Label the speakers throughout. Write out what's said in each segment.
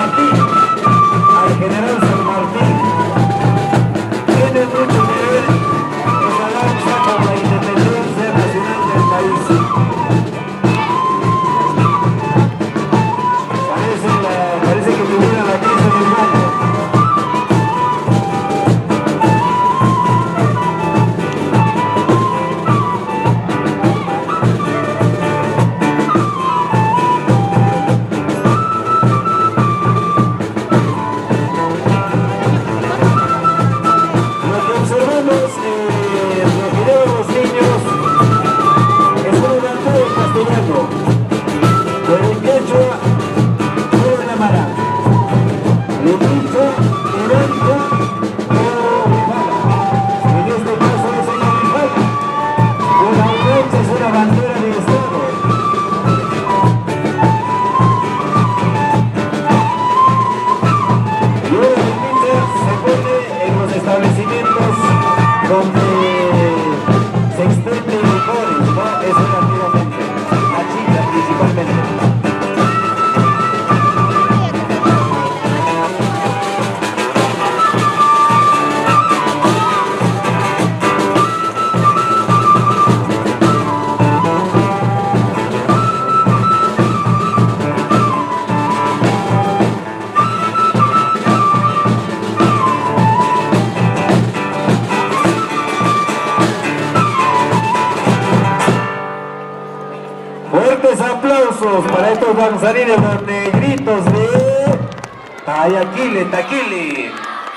Speaker 1: Martín, al general San Martín. Tiene mucho que ver esa danza con la independencia nacional del país. Parece que tuviera la pieza en el baño. Fuertes aplausos para estos danzarines, los negritos de Tayaquile, Taquili.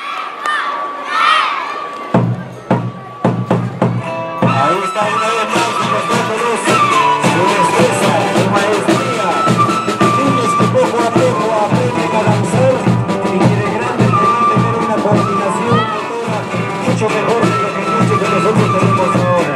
Speaker 1: Ahí está una vez más mostrándoles su destreza, su maestría. Niños que poco a poco aprenden a danzar y que de grandes deben tener una coordinación motora mucho mejor de lo que nosotros tenemos ahora.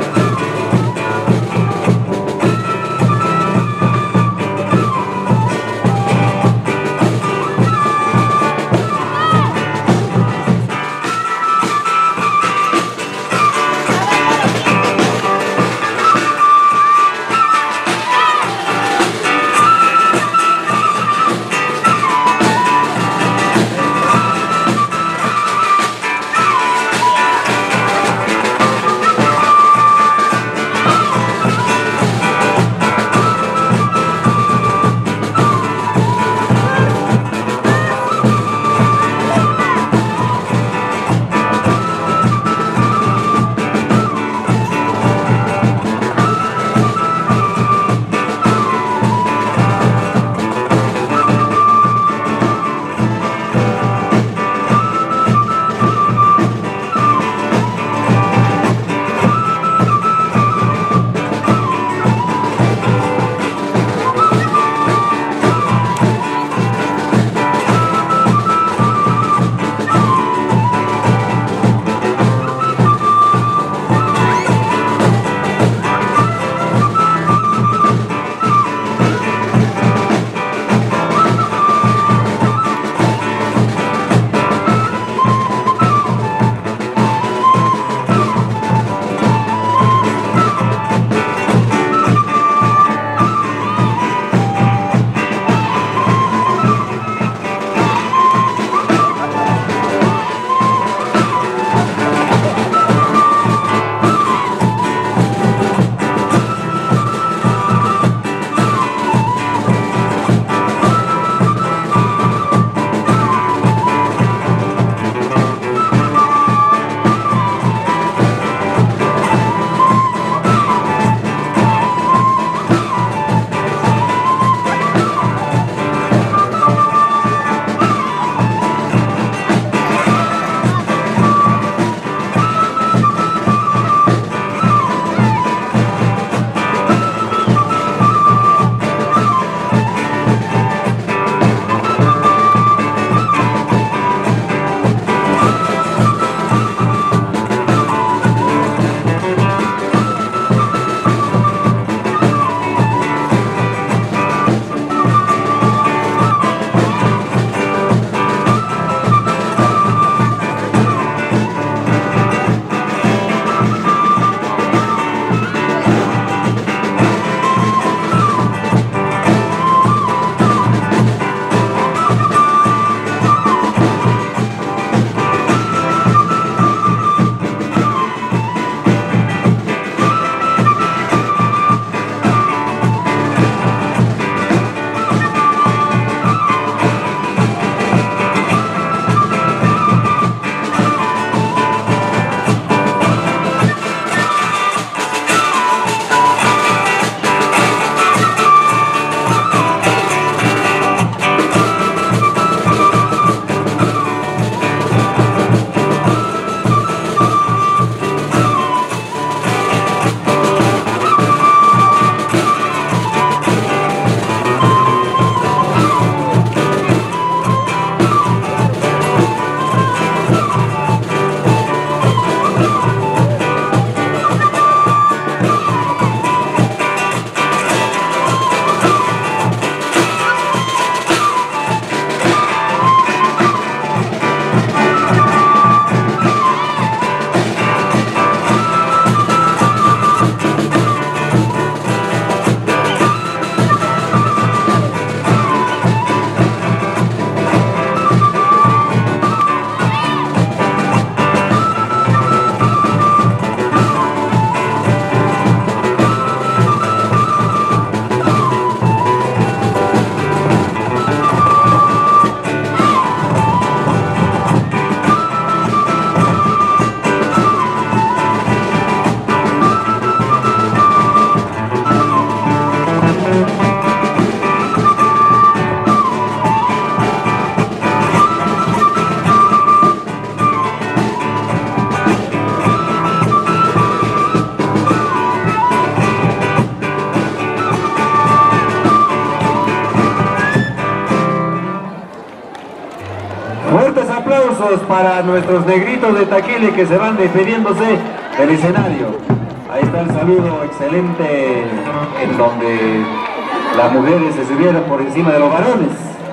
Speaker 1: Fuertes aplausos para nuestros negritos de Taquile que se van despidiéndose del escenario. Ahí está el saludo excelente en donde las mujeres se subieron por encima de los varones.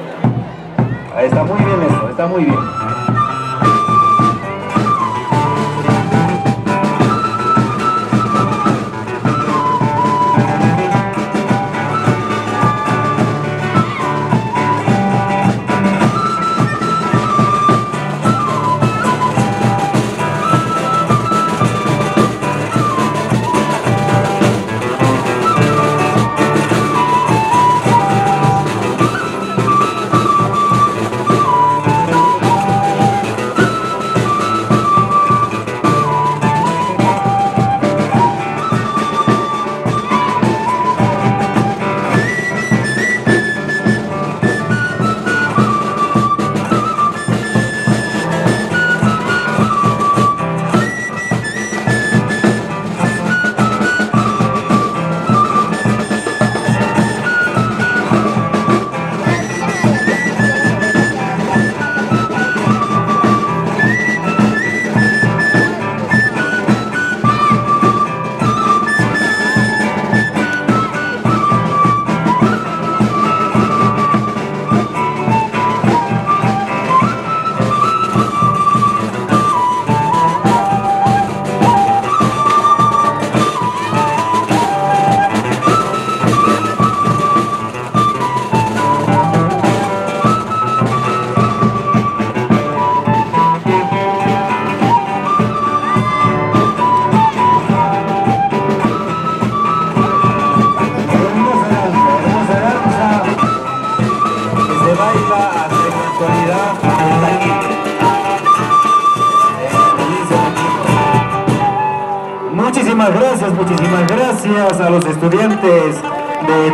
Speaker 1: Ahí está muy bien eso, está muy bien. Muchísimas gracias a los estudiantes de